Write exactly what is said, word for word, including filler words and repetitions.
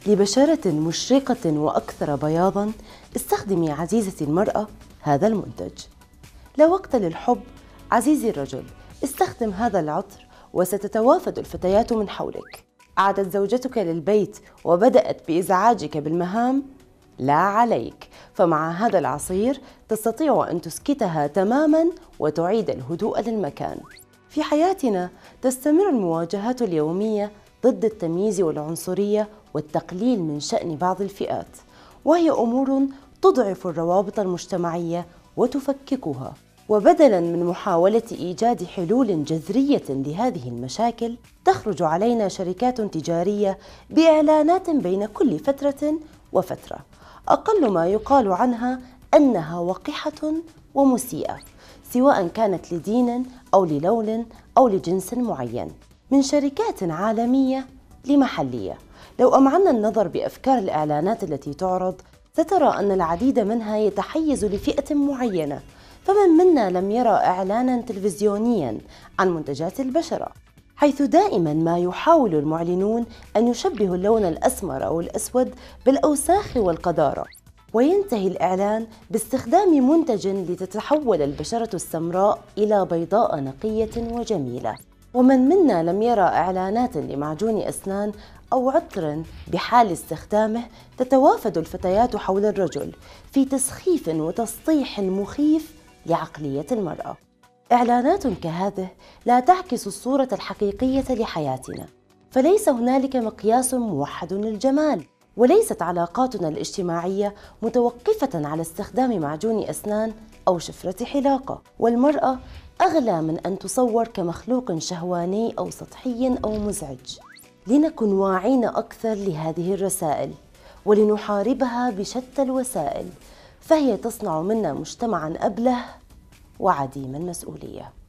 لبشرة مشرقة وأكثر بياضاً استخدمي عزيزتي المرأة هذا المنتج. لا وقت للحب عزيزي الرجل، استخدم هذا العطر وستتوافد الفتيات من حولك. عادت زوجتك للبيت وبدأت بإزعاجك بالمهام؟ لا عليك، فمع هذا العصير تستطيع أن تسكتها تماماً وتعيد الهدوء للمكان. في حياتنا تستمر المواجهات اليومية ضد التمييز والعنصرية والتقليل من شأن بعض الفئات، وهي أمور تضعف الروابط المجتمعية وتفككها. وبدلاً من محاولة إيجاد حلول جذرية لهذه المشاكل، تخرج علينا شركات تجارية بإعلانات بين كل فترة وفترة أقل ما يقال عنها أنها وقحة ومسيئة، سواء كانت لدين أو للون أو لجنس معين، من شركات عالمية لمحلية. لو أمعنا النظر بأفكار الإعلانات التي تعرض، سترى أن العديد منها يتحيز لفئة معينة، فمن منا لم يرى إعلاناً تلفزيونياً عن منتجات البشرة، حيث دائماً ما يحاول المعلنون أن يشبهوا اللون الأسمر أو الأسود بالأوساخ والقذارة، وينتهي الإعلان باستخدام منتج لتتحول البشرة السمراء إلى بيضاء نقية وجميلة. ومن منا لم يرى إعلانات لمعجون أسنان أو عطر بحال استخدامه تتوافد الفتيات حول الرجل في تسخيف وتسطيح مخيف لعقلية المرأة. إعلانات كهذه لا تعكس الصورة الحقيقية لحياتنا، فليس هنالك مقياس موحد للجمال، وليست علاقاتنا الاجتماعية متوقفة على استخدام معجون أسنان أو شفرة حلاقة، والمرأة أغلى من أن تصور كمخلوق شهواني أو سطحي أو مزعج. لنكن واعين أكثر لهذه الرسائل ولنحاربها بشتى الوسائل، فهي تصنع منا مجتمعاً أبله وعديم المسؤولية.